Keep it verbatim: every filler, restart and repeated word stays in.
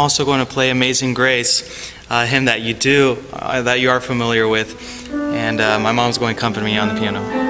also going to play Amazing Grace, a hymn that you do, uh, that you are familiar with, and uh, my mom's going to accompany me on the piano.